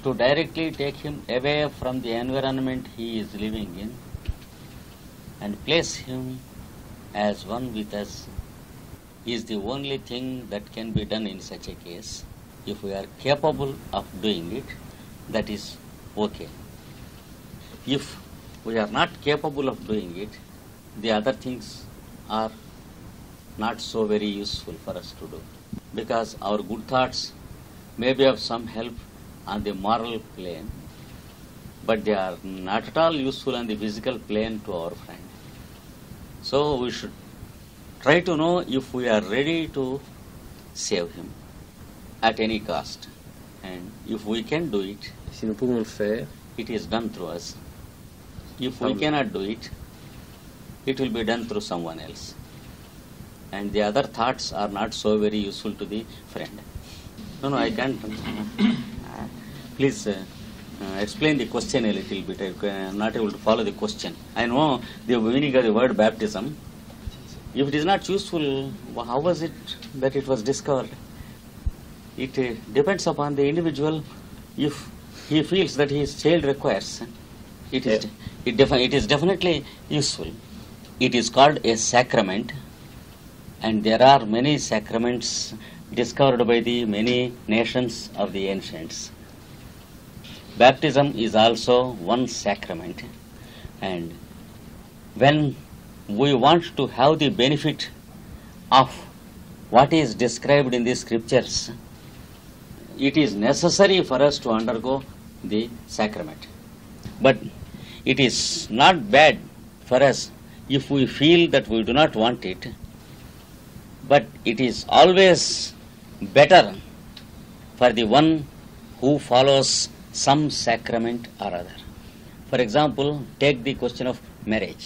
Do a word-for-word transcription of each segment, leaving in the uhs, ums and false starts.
to directly take him away from the environment he is living in and place him as one with us is the only thing that can be done in such a case. If we are capable of doing it, that is okay. If we are not capable of doing it, the other things are not so very useful for us to do, because our good thoughts may be of some help on the moral plane, but they are not at all useful on the physical plane to our friend. So we should try to know if we are ready to save him at any cost, and if we can do it, Si nous pouvons le faire, it is done through us. If we Amen. cannot do it, it will be done through someone else. And the other thoughts are not so very useful to the friend. No, no, I can't. Please uh, uh, explain the question a little bit. I am not able to follow the question. I know the meaning of the word baptism. If it is not useful, how was it that it was discovered? It uh, depends upon the individual. If he feels that his child requires, it is, Yeah. it, defi- it is definitely useful. It is called a sacrament, and there are many sacraments discovered by the many nations of the ancients. Baptism is also one sacrament, and when we want to have the benefit of what is described in the scriptures, it is necessary for us to undergo the sacrament. But it is not bad for us if we feel that we do not want it, but it is always better for the one who follows some sacrament or other. For example, take the question of marriage.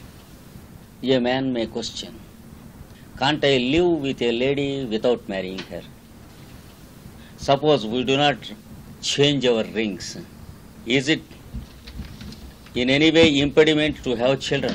A man may question, can't I live with a lady without marrying her? Suppose we do not change our rings. Is it in any way impediment to have children?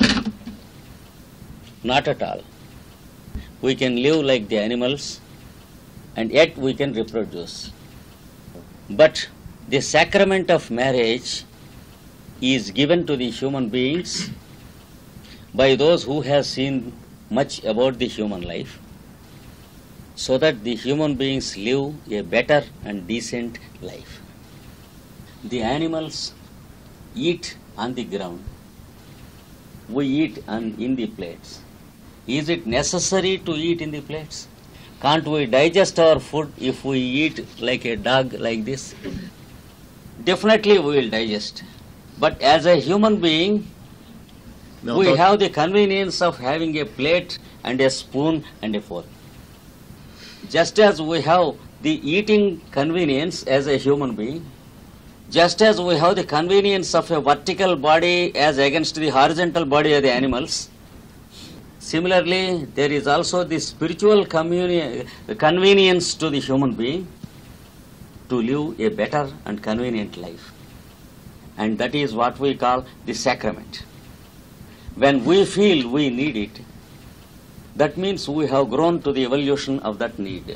Not at all. We can live like the animals, and yet we can reproduce. But the sacrament of marriage is given to the human beings by those who have seen much about the human life, so that the human beings live a better and decent life. The animals eat on the ground. We eat on, in the plates. Is it necessary to eat in the plates? Can't we digest our food if we eat like a dog like this? Definitely we will digest. But as a human being, mais en we tant- have the convenience of having a plate and a spoon and a fork. Just as we have the eating convenience as a human being, just as we have the convenience of a vertical body as against the horizontal body of the animals, similarly there is also the spiritual communi- convenience to the human being to live a better and convenient life. And that is what we call the sacrament. When we feel we need it, that means we have grown to the evolution of that need.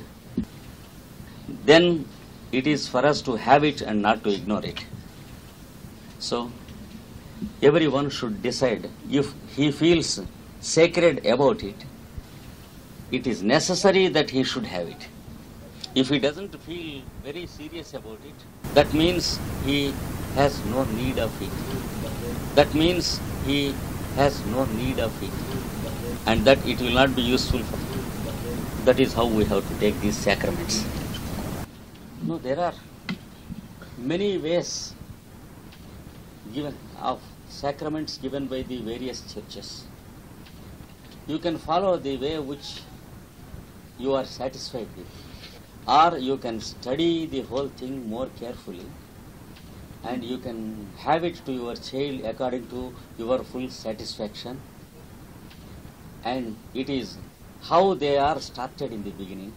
Then it is for us to have it and not to ignore it. So everyone should decide if he feels sacred about it, it is necessary that he should have it. If he doesn't feel very serious about it, that means he has no need of it. That means he has no need of it, and that it will not be useful for him. That is how we have to take these sacraments. No, there are many ways given of sacraments given by the various churches. You can follow the way which you are satisfied with, or you can study the whole thing more carefully, and you can have it to your child according to your full satisfaction. And it is how they are started in the beginning,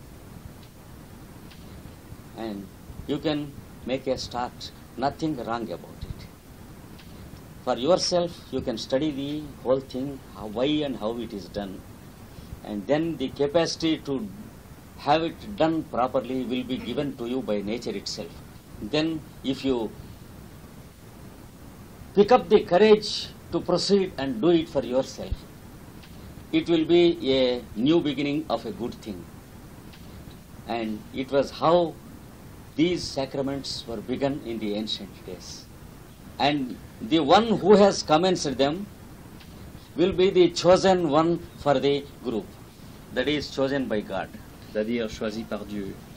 and you can make a start, nothing wrong about it. For yourself, you can study the whole thing, how, why and how it is done, and then the capacity to have it done properly will be given to you by nature itself. then if you pick up the courage to proceed and do it for yourself, it will be a new beginning of a good thing. And it was how these sacraments were begun in the ancient days. And the one who has commenced them will be the chosen one for the group, that is chosen by God. C'est-à-dire choisi par Dieu.